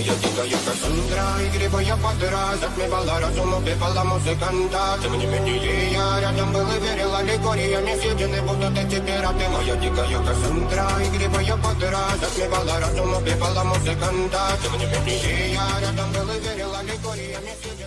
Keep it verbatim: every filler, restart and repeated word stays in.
Моя дикая Кассандра, игривая подра, затмевала разум, убивала музыканта. Тем не менее я рядом был и верил, аллегориями съедены будут эти пираты. Моя дикая Кассандра, игривая подра, затмевала разум, убивала музыканта. Тем не менее я рядом был и верил, аллегориями съедены.